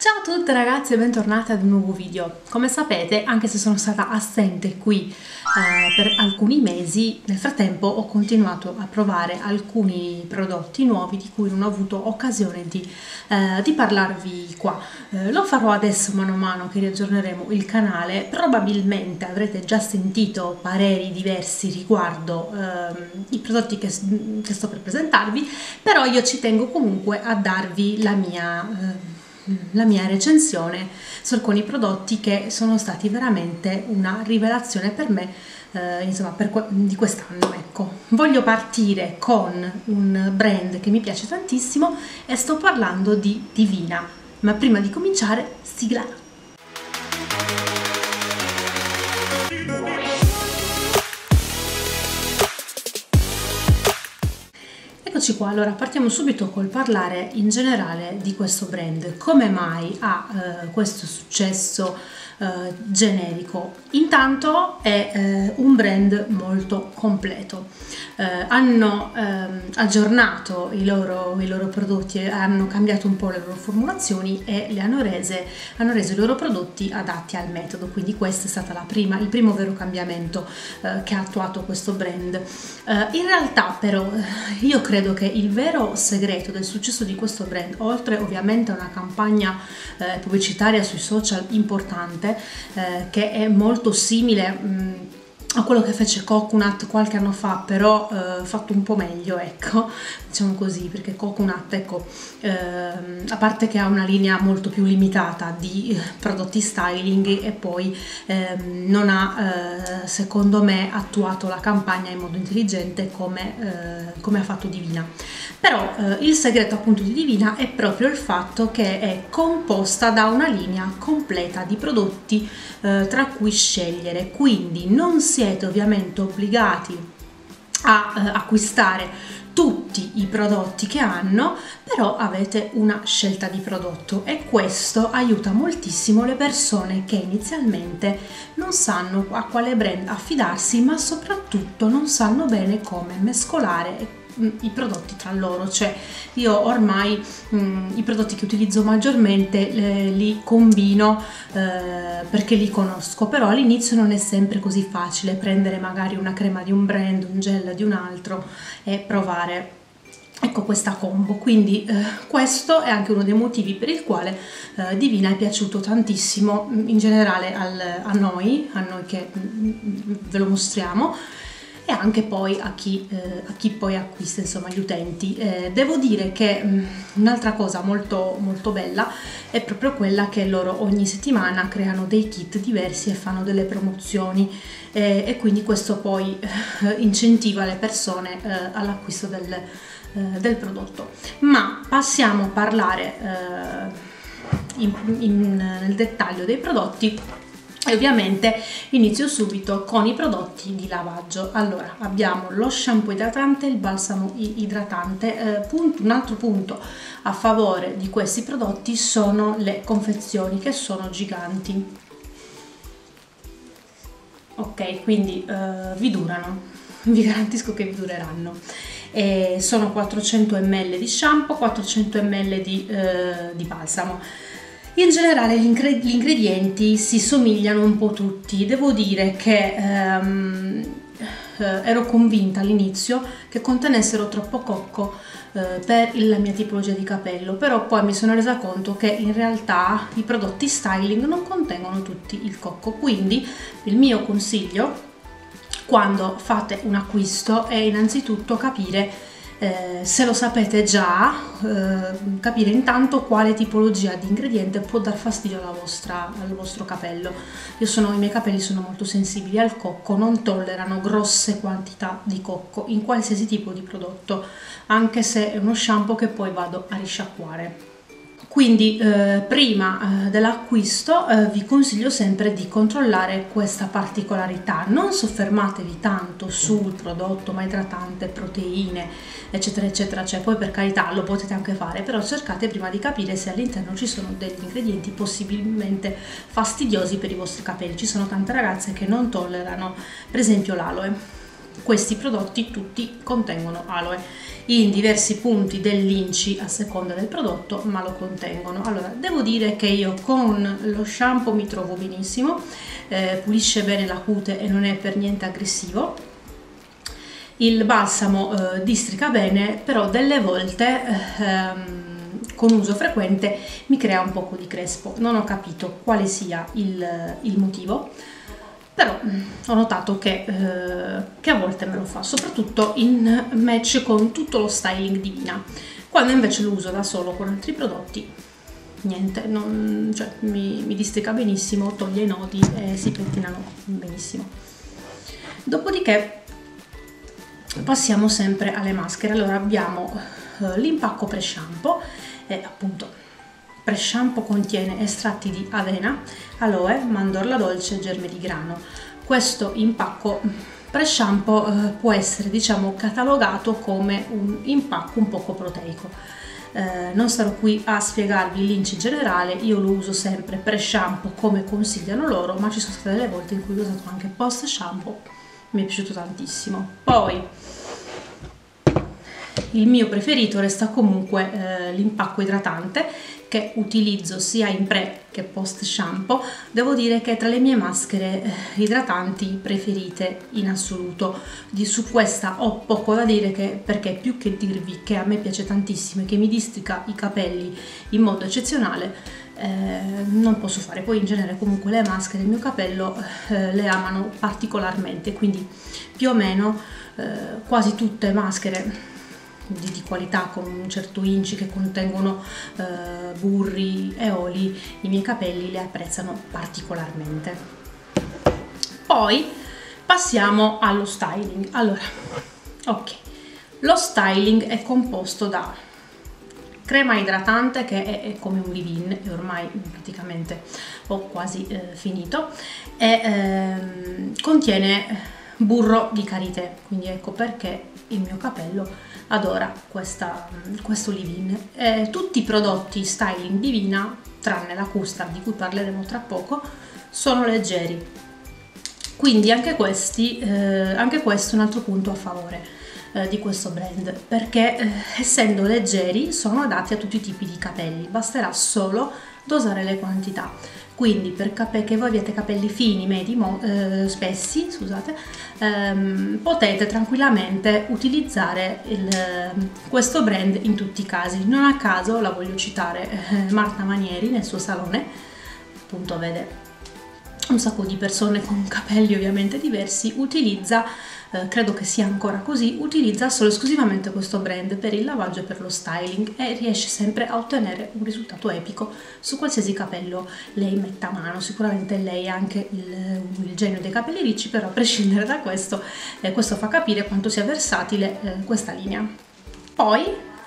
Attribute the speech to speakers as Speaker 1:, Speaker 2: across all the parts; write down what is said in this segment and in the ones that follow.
Speaker 1: Ciao a tutte ragazze e bentornate ad un nuovo video. Come sapete, anche se sono stata assente qui per alcuni mesi, nel frattempo ho continuato a provare alcuni prodotti nuovi di cui non ho avuto occasione di parlarvi qua. Lo farò adesso mano a mano che riaggiorneremo il canale. Probabilmente avrete già sentito pareri diversi riguardo i prodotti che sto per presentarvi, però io ci tengo comunque a darvi la mia recensione su alcuni prodotti che sono stati veramente una rivelazione per me, insomma, di quest'anno. Ecco, voglio partire con un brand che mi piace tantissimo e sto parlando di Divina, ma prima di cominciare, sigla! Eccoci qua, allora partiamo subito col parlare in generale di questo brand. Come mai ha questo successo generico? Intanto è un brand molto completo. Hanno aggiornato i loro prodotti, hanno cambiato un po' le loro formulazioni e hanno reso i loro prodotti adatti al metodo, quindi questo è stato il primo vero cambiamento che ha attuato questo brand. In realtà però io credo che il vero segreto del successo di questo brand, oltre ovviamente a una campagna pubblicitaria sui social importante, che è molto simile a quello che fece Coconut qualche anno fa, però fatto un po' meglio, ecco, diciamo così, perché Coconut, ecco, a parte che ha una linea molto più limitata di prodotti styling e poi non ha, secondo me, attuato la campagna in modo intelligente come ha fatto Divina. Però il segreto appunto di Divina è proprio il fatto che è composta da una linea completa di prodotti tra cui scegliere, quindi non siete ovviamente obbligati a acquistare tutti i prodotti che hanno, però avete una scelta di prodotto e questo aiuta moltissimo le persone che inizialmente non sanno a quale brand affidarsi, ma soprattutto non sanno bene come mescolare i prodotti tra loro. Cioè io ormai i prodotti che utilizzo maggiormente li combino perché li conosco, però all'inizio non è sempre così facile prendere magari una crema di un brand, un gel di un altro e provare, ecco, questa combo. Quindi questo è anche uno dei motivi per il quale Divina è piaciuto tantissimo in generale a noi che ve lo mostriamo, e anche poi a chi poi acquista, insomma, gli utenti. Devo dire che un'altra cosa molto molto bella è proprio quella che loro ogni settimana creano dei kit diversi e fanno delle promozioni, e quindi questo poi incentiva le persone all'acquisto del prodotto. Ma passiamo a parlare nel dettaglio dei prodotti. E ovviamente inizio subito con i prodotti di lavaggio. Allora, abbiamo lo shampoo idratante, il balsamo idratante. Un altro punto a favore di questi prodotti sono le confezioni, che sono giganti. Ok, quindi vi durano, vi garantisco che vi dureranno. Sono 400 ml di shampoo, 400 ml di balsamo. In generale gli ingredienti si somigliano un po' tutti. Devo dire che ero convinta all'inizio che contenessero troppo cocco per la mia tipologia di capello, però poi mi sono resa conto che in realtà i prodotti styling non contengono tutti il cocco. Quindi il mio consiglio quando fate un acquisto è innanzitutto capire, se lo sapete già, capire intanto quale tipologia di ingrediente può dar fastidio al vostro capello. I miei capelli sono molto sensibili al cocco, non tollerano grosse quantità di cocco in qualsiasi tipo di prodotto, anche se è uno shampoo che poi vado a risciacquare. Quindi prima dell'acquisto vi consiglio sempre di controllare questa particolarità. Non soffermatevi tanto sul prodotto, ma idratante, proteine, eccetera eccetera, cioè poi per carità lo potete anche fare, però cercate prima di capire se all'interno ci sono degli ingredienti possibilmente fastidiosi per i vostri capelli. Ci sono tante ragazze che non tollerano per esempio l'aloe. questi prodotti tutti contengono aloe in diversi punti dell'inci a seconda del prodotto, ma lo contengono. Allora, devo dire che io con lo shampoo mi trovo benissimo, pulisce bene la cute e non è per niente aggressivo. Il balsamo districa bene, però delle volte con uso frequente mi crea un poco di crespo. Non ho capito quale sia il motivo, però ho notato che a volte me lo fa, soprattutto in match con tutto lo styling di Divina. Quando invece lo uso da solo con altri prodotti, niente, cioè, mi districa benissimo, toglie i nodi e si pettinano benissimo. Dopodiché passiamo sempre alle maschere. Allora abbiamo l'impacco pre-shampoo e appunto pre-shampoo contiene estratti di avena, aloe, mandorla dolce e germe di grano. Questo impacco pre-shampoo può essere, diciamo, catalogato come un impacco un poco proteico. Non starò qui a spiegarvi l'inci generale, io lo uso sempre pre-shampoo come consigliano loro, ma ci sono state delle volte in cui l'ho usato anche post-shampoo, mi è piaciuto tantissimo. Poi il mio preferito resta comunque l'impacco idratante, che utilizzo sia in pre che post shampoo. Devo dire che è tra le mie maschere idratanti preferite in assoluto. Su questa ho poco da dire, perché più che dirvi che a me piace tantissimo e che mi districa i capelli in modo eccezionale, non posso fare. Poi in genere comunque le maschere il mio capello le amano particolarmente, quindi più o meno quasi tutte maschere di qualità con un certo inci che contengono burri e oli, i miei capelli le apprezzano particolarmente. Poi passiamo allo styling. Allora, ok, lo styling è composto da crema idratante, che è come un leave-in e ormai praticamente ho quasi finito, e contiene burro di karité, quindi ecco perché il mio capello adora questo leave-in. Tutti i prodotti styling Divina, tranne la Custard di cui parleremo tra poco, sono leggeri, quindi anche questo è un altro punto a favore di questo brand, perché essendo leggeri sono adatti a tutti i tipi di capelli, basterà solo dosare le quantità. Quindi che voi abbiate capelli fini, medi, spessi, scusate, potete tranquillamente utilizzare questo brand in tutti i casi. Non a caso la voglio citare, Marta Manieri nel suo salone, appunto vede un sacco di persone con capelli ovviamente diversi, utilizza, credo che sia ancora così, utilizza solo esclusivamente questo brand per il lavaggio e per lo styling, e riesce sempre a ottenere un risultato epico su qualsiasi capello lei metta a mano. Sicuramente lei ha anche il genio dei capelli ricci, però a prescindere da questo, questo fa capire quanto sia versatile questa linea. Poi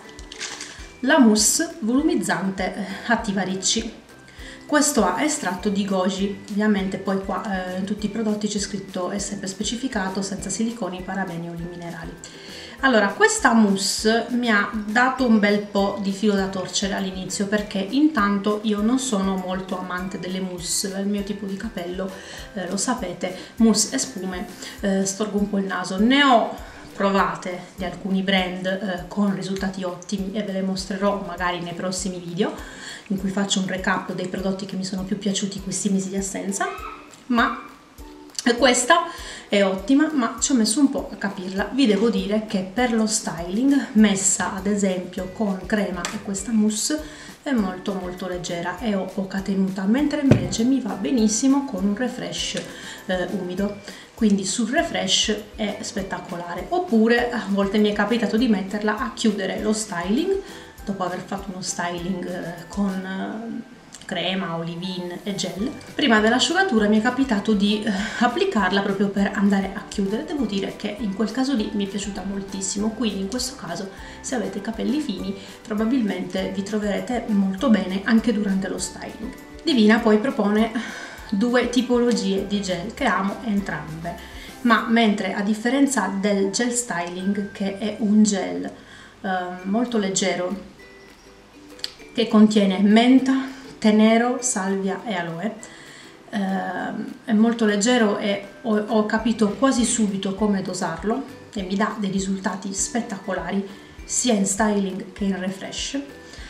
Speaker 1: la mousse volumizzante attiva ricci. Questo ha estratto di goji, ovviamente poi qua in tutti i prodotti c'è scritto, è sempre specificato, senza siliconi, parabeni o oli minerali. Allora, questa mousse mi ha dato un bel po' di filo da torcere all'inizio, perché intanto io non sono molto amante delle mousse, il mio tipo di capello, lo sapete, mousse e spume, storgo un po' il naso. Ne ho provate di alcuni brand con risultati ottimi e ve le mostrerò magari nei prossimi video, in cui faccio un recap dei prodotti che mi sono più piaciuti questi mesi di assenza, ma questa è ottima, ma ci ho messo un po' a capirla. Vi devo dire che per lo styling, messa ad esempio con crema e questa mousse, è molto molto leggera e ho poca tenuta, mentre invece mi va benissimo con un refresh umido, quindi sul refresh è spettacolare. Oppure a volte mi è capitato di metterla a chiudere lo styling, dopo aver fatto uno styling con crema, leave-in e gel. Prima dell'asciugatura mi è capitato di applicarla proprio per andare a chiudere. Devo dire che in quel caso lì mi è piaciuta moltissimo, quindi in questo caso se avete capelli fini probabilmente vi troverete molto bene anche durante lo styling. Divina poi propone due tipologie di gel che amo entrambe, ma mentre a differenza del gel styling, che è un gel molto leggero che contiene menta, tè nero, salvia e aloe, è molto leggero e ho capito quasi subito come dosarlo e mi dà dei risultati spettacolari sia in styling che in refresh.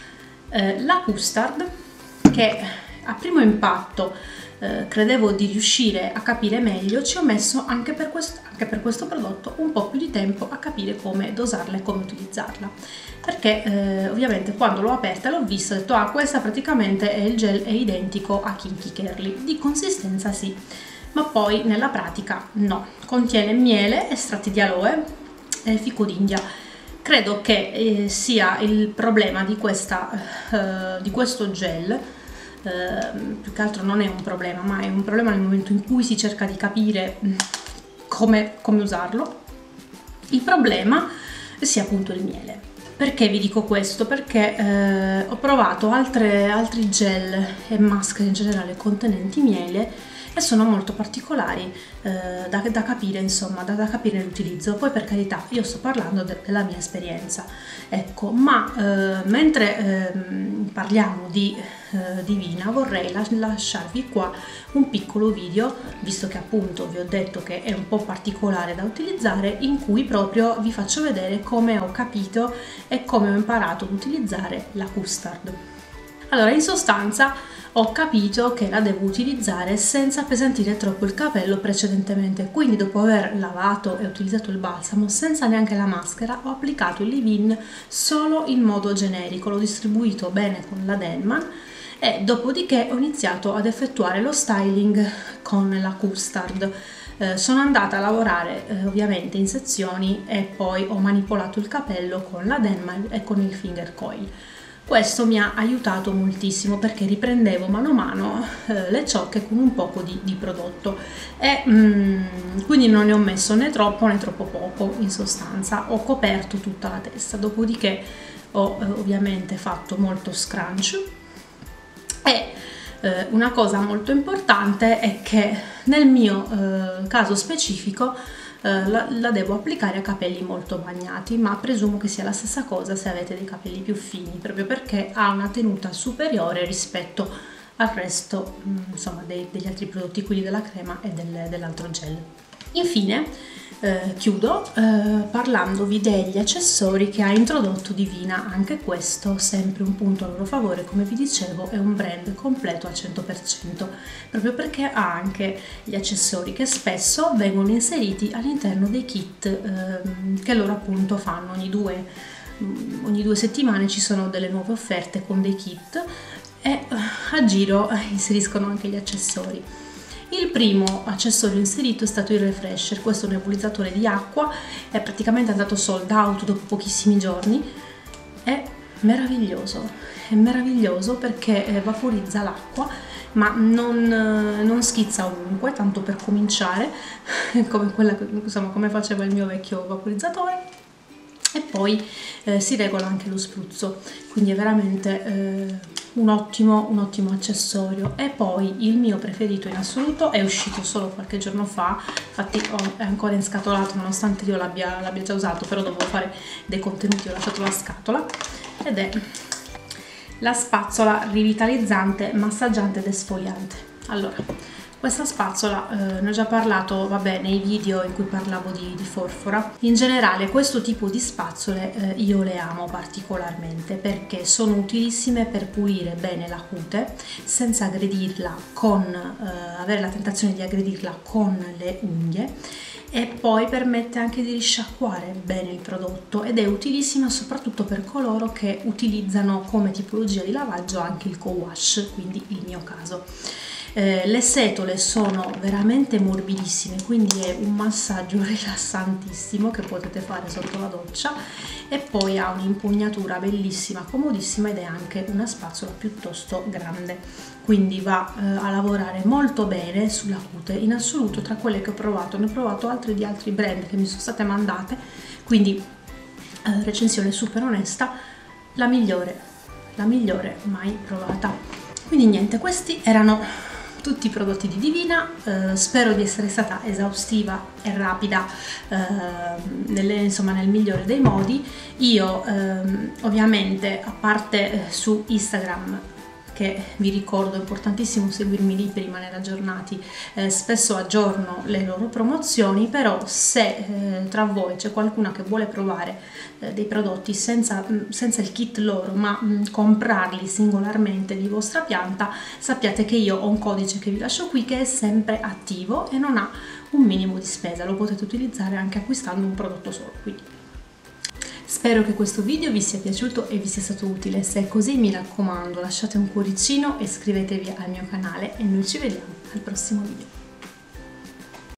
Speaker 1: La Custard, che a primo impatto credevo di riuscire a capire meglio, ci ho messo anche per questo prodotto un po' più di tempo a capire come dosarla e come utilizzarla, perché ovviamente quando l'ho aperta l'ho vista e ho detto ah, questa praticamente il gel è identico a Kinky Curly, di consistenza sì, ma poi nella pratica no, contiene miele, estratti di aloe e fico d'India. Credo che sia il problema di questo gel. Più che altro non è un problema, ma è un problema nel momento in cui si cerca di capire come usarlo. Il problema sia appunto il miele. Perché vi dico questo? Perché ho provato altri gel e maschere in generale contenenti miele e sono molto particolari da capire, insomma, da capire l'utilizzo. Poi per carità, io sto parlando della mia esperienza, ecco, ma mentre parliamo di Divina, vorrei lasciarvi qua un piccolo video, visto che appunto vi ho detto che è un po' particolare da utilizzare, in cui proprio vi faccio vedere come ho capito e come ho imparato ad utilizzare la Custard. Allora, in sostanza ho capito che la devo utilizzare senza appesantire troppo il capello precedentemente, quindi dopo aver lavato e utilizzato il balsamo senza neanche la maschera ho applicato il leave-in solo in modo generico, l'ho distribuito bene con la Denman e dopodiché ho iniziato ad effettuare lo styling con la Custard. Sono andata a lavorare ovviamente in sezioni e poi ho manipolato il capello con la Denman e con il finger coil. Questo mi ha aiutato moltissimo perché riprendevo mano a mano le ciocche con un poco di prodotto e quindi non ne ho messo né troppo poco, in sostanza ho coperto tutta la testa, dopodiché ho ovviamente fatto molto scrunch e una cosa molto importante è che nel mio caso specifico la devo applicare a capelli molto bagnati, ma presumo che sia la stessa cosa se avete dei capelli più fini, proprio perché ha una tenuta superiore rispetto al resto insomma degli altri prodotti, quelli della crema e dell'altro gel. Infine chiudo parlandovi degli accessori che ha introdotto Divina. Anche questo sempre un punto a loro favore, come vi dicevo è un brand completo al 100%, proprio perché ha anche gli accessori che spesso vengono inseriti all'interno dei kit che loro appunto fanno ogni due settimane. Ci sono delle nuove offerte con dei kit e a giro inseriscono anche gli accessori. Il primo accessorio inserito è stato il refresher, questo nebulizzatore di acqua, è praticamente andato sold out dopo pochissimi giorni, è meraviglioso perché vaporizza l'acqua ma non schizza ovunque, tanto per cominciare, come faceva il mio vecchio vaporizzatore. E poi si regola anche lo spruzzo, quindi è veramente un ottimo accessorio. E poi il mio preferito in assoluto è uscito solo qualche giorno fa, infatti è ancora inscatolato nonostante io l'abbia già usato, però dovevo fare dei contenuti, ho lasciato la scatola, ed è la spazzola rivitalizzante, massaggiante ed esfoliante. Allora, questa spazzola ne ho già parlato, vabbè, nei video in cui parlavo di forfora. In generale questo tipo di spazzole io le amo particolarmente perché sono utilissime per pulire bene la cute senza aggredirla avere la tentazione di aggredirla con le unghie, e poi permette anche di risciacquare bene il prodotto ed è utilissima soprattutto per coloro che utilizzano come tipologia di lavaggio anche il co-wash, quindi il mio caso. Le setole sono veramente morbidissime, quindi è un massaggio rilassantissimo che potete fare sotto la doccia, e poi ha un'impugnatura bellissima, comodissima, ed è anche una spazzola piuttosto grande, quindi va a lavorare molto bene sulla cute. In assoluto tra quelle che ho provato, ne ho provato altre di altri brand che mi sono state mandate, quindi recensione super onesta, la migliore mai provata. Quindi niente, questi erano tutti i prodotti di Divina. Spero di essere stata esaustiva e rapida nel migliore dei modi. Io ovviamente, a parte su Instagram, che vi ricordo è importantissimo seguirmi lì per rimanere aggiornati, spesso aggiorno le loro promozioni, però se tra voi c'è qualcuna che vuole provare dei prodotti senza il kit loro, ma comprarli singolarmente di vostra pianta, sappiate che io ho un codice che vi lascio qui che è sempre attivo e non ha un minimo di spesa, lo potete utilizzare anche acquistando un prodotto solo. Quindi spero che questo video vi sia piaciuto e vi sia stato utile. Se è così, mi raccomando, lasciate un cuoricino e iscrivetevi al mio canale e noi ci vediamo al prossimo video.